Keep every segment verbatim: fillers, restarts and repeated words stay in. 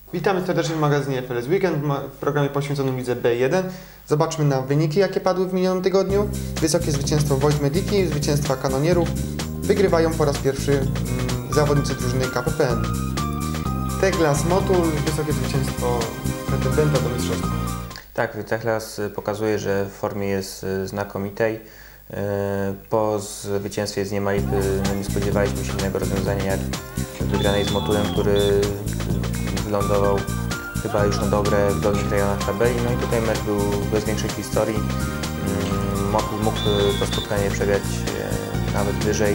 Witamy serdecznie w magazynie F L S Weekend, w programie poświęconym lidze B jeden. Zobaczmy na wyniki, jakie padły w minionym tygodniu. Wysokie zwycięstwo Wojt Mediki, zwycięstwa Kanonierów. Wygrywają po raz pierwszy mm, zawodnicy drużyny K P P N. Techlas Motul, wysokie zwycięstwo pretendenta do mistrzostwa. Tak, Techlas pokazuje, że w formie jest znakomitej. Po zwycięstwie z Niemalipy nie spodziewaliśmy się innego rozwiązania jak wygranej z Motulem, który wylądował chyba już na dobre w dolnych rejonach tabeli. No i tutaj mecz był bez większej historii. Motul mógł to spotkanie przegrać nawet wyżej,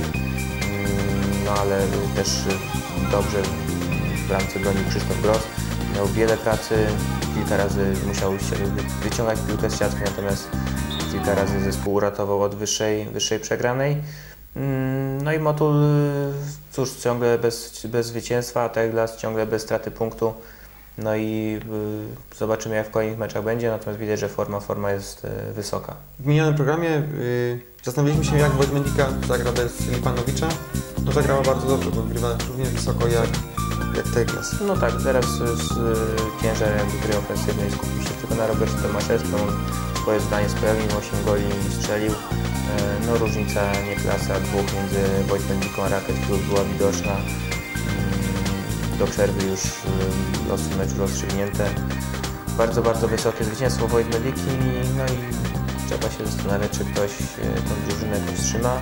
no ale też dobrze w bramce bronił Krzysztof Gross. Miał wiele pracy, kilka razy musiał wyciągać piłkę z siatki, natomiast kilka razy zespół uratował od wyższej, wyższej przegranej. No i Motul, cóż, ciągle bez, bez zwycięstwa, a Techlas ciągle bez straty punktu. No i y, zobaczymy, jak w kolejnych meczach będzie, natomiast widać, że forma, forma jest y, wysoka. W minionym programie y, zastanawialiśmy się, jak Wojt Medika zagra bez Lipanowicza. No zagrała bardzo dobrze, bo wygrywa równie wysoko jak, jak Techlas. No tak, teraz z y, ciężarem gry ofensywnej skupił się tylko na Robercie Tomaszewskim. On swoje zdanie spełnił, osiem goli strzelił. Y, no różnica nie klasa dwóch między Wojt Mediką a Racket Club była widoczna. Do przerwy już losy meczu rozstrzygnięte. Bardzo, bardzo wysokie zwycięstwo Wojt Mediki, no i trzeba się zastanawiać, czy ktoś tą drużynę powstrzyma.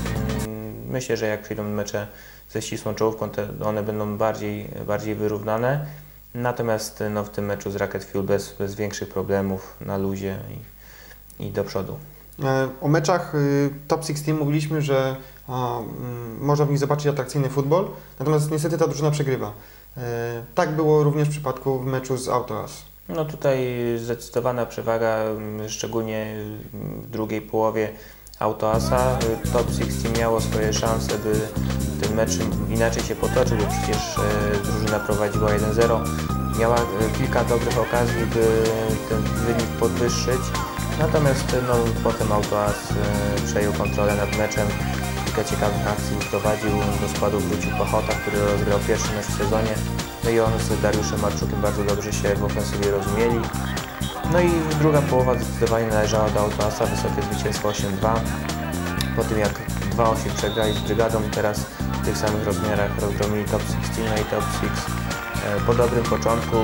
Myślę, że jak przyjdą mecze ze ścisłą czołówką, to one będą bardziej, bardziej wyrównane. Natomiast no, w tym meczu z Racket Fuel bez, bez większych problemów, na luzie i, i do przodu. O meczach Top szesnaście mówiliśmy, że a, można w nich zobaczyć atrakcyjny futbol, natomiast niestety ta drużyna przegrywa. E, tak było również w przypadku w meczu z Autoas. No tutaj zdecydowana przewaga, szczególnie w drugiej połowie Autoasa. Top szesnaście miało swoje szanse, by ten mecz inaczej się potoczył, bo przecież e, drużyna prowadziła jeden zero. Miała kilka dobrych okazji, by ten wynik podwyższyć. Natomiast no, potem Autoas e, przejął kontrolę nad meczem. Kilka ciekawych akcji prowadził, do składu wrócił Pachota, który rozgrał pierwszy mecz w sezonie. No i on z Dariuszem Marczukiem bardzo dobrze się w ofensywie rozumieli. No i druga połowa zdecydowanie należała do Autoasa, wysokie zwycięstwo osiem dwa. Po tym jak dwa osiem przegrali z Brygadą i teraz w tych samych rozmiarach rozgromili Top szesnaście, no i Top sześć po dobrym początku.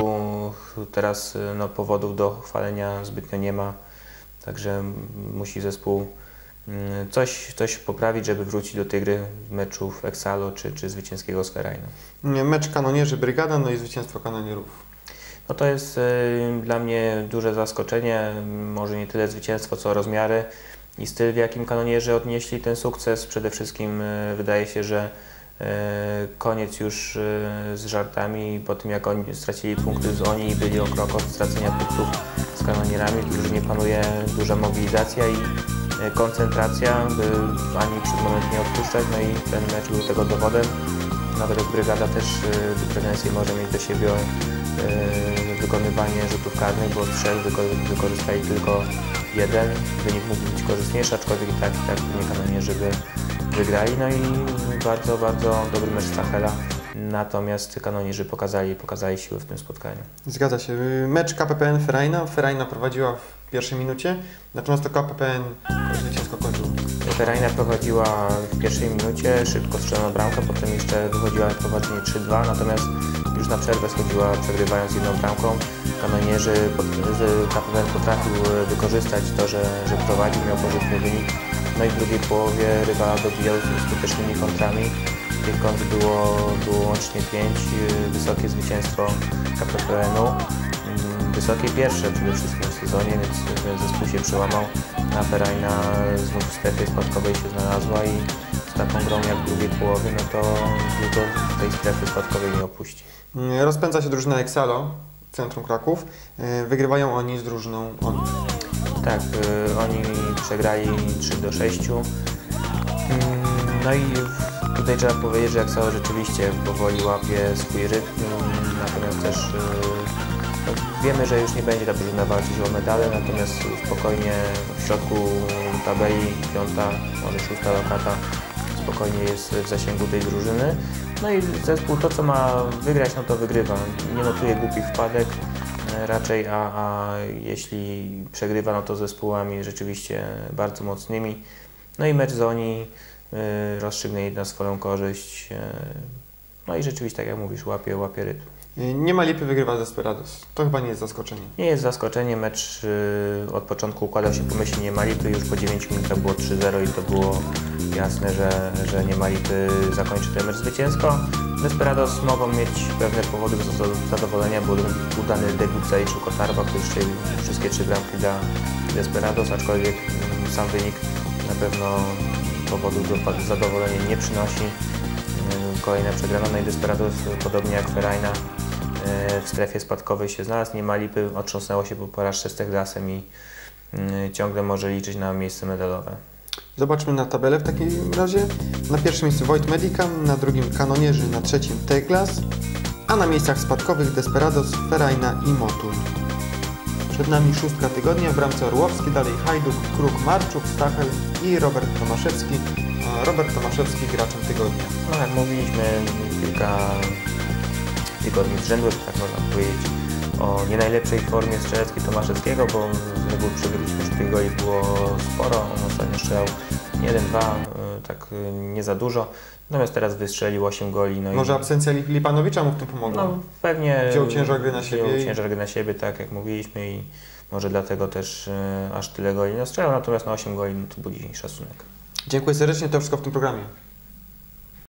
Teraz no, powodów do chwalenia zbytnio nie ma. Także musi zespół coś, coś poprawić, żeby wrócić do tej gry meczów Exalo czy, czy zwycięskiego Sferajna. Mecz Kanonierzy Brygada, no i zwycięstwo Kanonierów. No to jest y, dla mnie duże zaskoczenie, może nie tyle zwycięstwo, co rozmiary i styl, w jakim Kanonierzy odnieśli ten sukces. Przede wszystkim y, wydaje się, że y, koniec już y, z żartami po tym, jak oni stracili punkty z Oni i byli o krok od stracenia punktów z Kanonierami. W drużynie panuje duża mobilizacja i koncentracja, by ani przez moment nie odpuszczać, no i ten mecz był tego dowodem. Nawet Brygada też pretensje może mieć do siebie o wykonywanie rzutów karnych, bo trzech wykorzystali tylko jeden. Wynik mógł być korzystniejszy, aczkolwiek i tak, i tak nie Kanonierzy by wygrali. No i bardzo, bardzo dobry mecz Stachela. Natomiast Kanonierzy pokazali, pokazali siłę w tym spotkaniu. Zgadza się. Mecz K P P N Ferajna. Ferajna prowadziła w pierwszej minucie, natomiast to K P P N zwycięsko kończył. Ferajna prowadziła w pierwszej minucie, szybko strzelono bramkę, potem jeszcze wychodziła na prowadzenie trzy dwa, natomiast już na przerwę schodziła, przegrywając jedną bramką. Kanonierzy, K P P N potrafił wykorzystać to, że, że prowadził, miał korzystny wynik. No i w drugiej połowie rywala dobijał skutecznymi kontrami. Tych kont było, było łącznie pięć, wysokie zwycięstwo K P P N u. Wysokie pierwsze przede wszystkim w sezonie, więc zespół się przełamał. Na Ferajna znów w strefie spadkowej się znalazła i z taką grą jak w drugiej połowie, no to długo tej strefy spadkowej nie opuści. Rozpędza się drużyna Exalo, centrum Kraków. Wygrywają oni z drużyną Oni. Tak, oni przegrali trzy do sześciu. No i tutaj trzeba powiedzieć, że Exalo rzeczywiście powoli łapie swój rytm, natomiast też no, wiemy, że już nie będzie ta drużyna walczyć o medale, natomiast spokojnie w środku tabeli piąta, może szósta lokata spokojnie jest w zasięgu tej drużyny. No i zespół to, co ma wygrać, no to wygrywa. Nie notuje głupich wpadek raczej, a, a jeśli przegrywa, no to zespołami rzeczywiście bardzo mocnymi. No i mecz z Oni y, rozstrzygnęli na swoją korzyść. Y, no i rzeczywiście, tak jak mówisz, łapie, łapie rytm. Nie ma lipy, wygrywa Desperados. To chyba nie jest zaskoczenie. Nie jest zaskoczenie, mecz y, od początku układał się pomyślnie nie ma lipy, już po dziewięciu minutach było trzy zero i to było jasne, że, że nie ma lipy zakończy ten mecz zwycięsko. Desperados mogą mieć pewne powody do zadowolenia, bo udany debiut zaliczył Kotarwa, który strzelił wszystkie trzy bramki dla Desperados, aczkolwiek y, sam wynik na pewno powodów do zadowolenia nie przynosi. Y, kolejna przegrana, no i Desperados, podobnie jak Ferajna, w strefie spadkowej się znalazł, nie ma lipy, otrząsnęło się po porażce z Techlasem i y, ciągle może liczyć na miejsce medalowe. Zobaczmy na tabelę w takim razie. Na pierwszym miejscu Void Medica, na drugim Kanonierzy, na trzecim Techlas, a na miejscach spadkowych Desperados, Ferajna i Motul. Przed nami szóstka tygodnia, w bramce Orłowski, dalej Hajduk, Kruk, Marczuk, Stachel i Robert Tomaszewski. Robert Tomaszewski graczem tygodnia. No jak mówiliśmy kilka tygodni z rzędu, tak można powiedzieć, o nie najlepszej formie strzeleckiej Tomaszewskiego, bo z reguły przegraliśmy, że tych goli było sporo, on ostatnio strzelał jeden dwa, tak nie za dużo, natomiast teraz wystrzelił osiem goli. No Może i, absencja Lipanowicza mu w tym pomogła? No pewnie wziął ciężar gry na siebie. Wziął i... ciężar gry na siebie, tak jak mówiliśmy i może dlatego też y, aż tyle goli nie strzelał, natomiast na osiem goli no, to budzi szacunek. Dziękuję serdecznie, to wszystko w tym programie.